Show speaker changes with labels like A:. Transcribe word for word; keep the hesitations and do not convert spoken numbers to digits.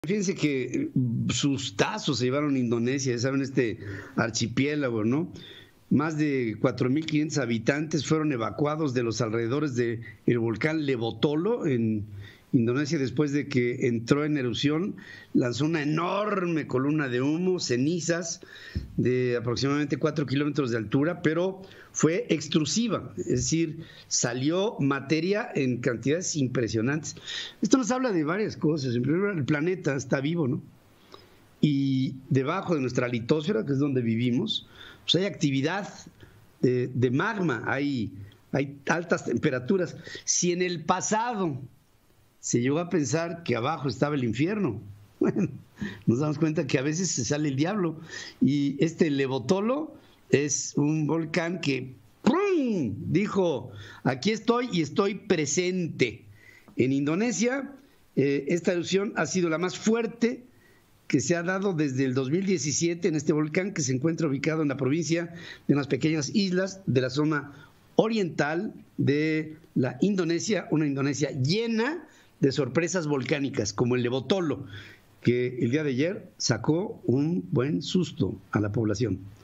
A: Fíjense que sustazos se llevaron a Indonesia, ya saben, este archipiélago, ¿no? Más de cuatro mil quinientos habitantes fueron evacuados de los alrededores del volcán Lewotolo en Indonesia después de que entró en erupción. Lanzó una enorme columna de humo, cenizas de aproximadamente cuatro kilómetros de altura, pero fue extrusiva, es decir, salió materia en cantidades impresionantes. Esto nos habla de varias cosas. En primer lugar, el planeta está vivo, ¿no? Y debajo de nuestra litosfera, que es donde vivimos, pues hay actividad de, de magma, hay, hay altas temperaturas. Si en el pasado se llegó a pensar que abajo estaba el infierno, bueno, nos damos cuenta que a veces se sale el diablo. Y este Lewotolo es un volcán que ¡prum!, dijo: aquí estoy y estoy presente. En Indonesia, eh, esta erupción ha sido la más fuerte que se ha dado desde el dos mil diecisiete en este volcán, que se encuentra ubicado en la provincia de unas pequeñas islas de la zona oriental de la Indonesia, una Indonesia llena de sorpresas volcánicas, como el Lewotolo, que el día de ayer sacó un buen susto a la población.